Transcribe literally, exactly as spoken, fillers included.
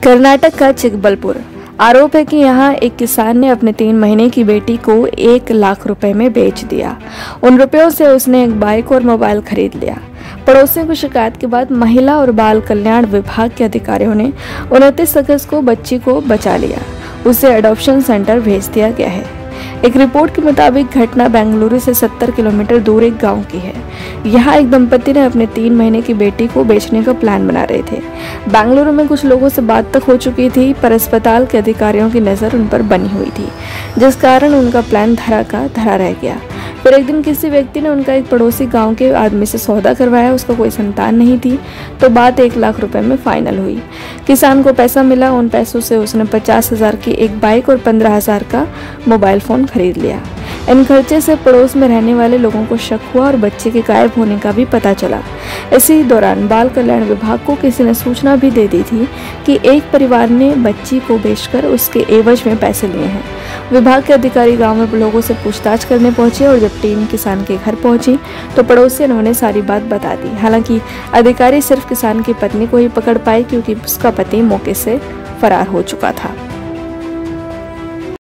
कर्नाटक का चिकबलपुर। आरोप है कि यहाँ एक किसान ने अपने तीन महीने की बेटी को एक लाख रुपए में बेच दिया। उन रुपयों से उसने एक बाइक और मोबाइल खरीद लिया। पड़ोसियों की शिकायत के बाद महिला और बाल कल्याण विभाग के अधिकारियों ने उनतीस अगस्त को बच्ची को बचा लिया। उसे अडॉप्शन सेंटर भेज दिया गया है। एक रिपोर्ट के मुताबिक घटना बेंगलुरु से सत्तर किलोमीटर दूर एक गांव की है। यहाँ एक दंपति ने अपने तीन महीने की बेटी को बेचने का प्लान बना रहे थे। बेंगलुरु में कुछ लोगों से बात तक हो चुकी थी, पर अस्पताल के अधिकारियों की नज़र उन पर बनी हुई थी, जिस कारण उनका प्लान धरा का धरा रह गया। फिर एक दिन किसी व्यक्ति ने उनका एक पड़ोसी गांव के आदमी से सौदा करवाया। उसका कोई संतान नहीं थी, तो बात एक लाख रुपए में फाइनल हुई। किसान को पैसा मिला। उन पैसों से उसने पचास हजार की एक बाइक और पंद्रह हजार का मोबाइल फोन खरीद लिया। इन खर्चे से पड़ोस में रहने वाले लोगों को शक हुआ और बच्चे के गायब होने का भी पता चला। इसी दौरान बाल कल्याण विभाग को किसी ने सूचना भी दे दी थी कि एक परिवार ने बच्ची को बेचकर उसके एवज में पैसे लिए हैं। विभाग के अधिकारी गांव में लोगों से पूछताछ करने पहुंचे और जब टीम किसान के घर पहुंची तो पड़ोसियों ने उन्हें सारी बात बता दी। हालांकि अधिकारी सिर्फ किसान की पत्नी को ही पकड़ पाए, क्योंकि उसका पति मौके से फरार हो चुका था।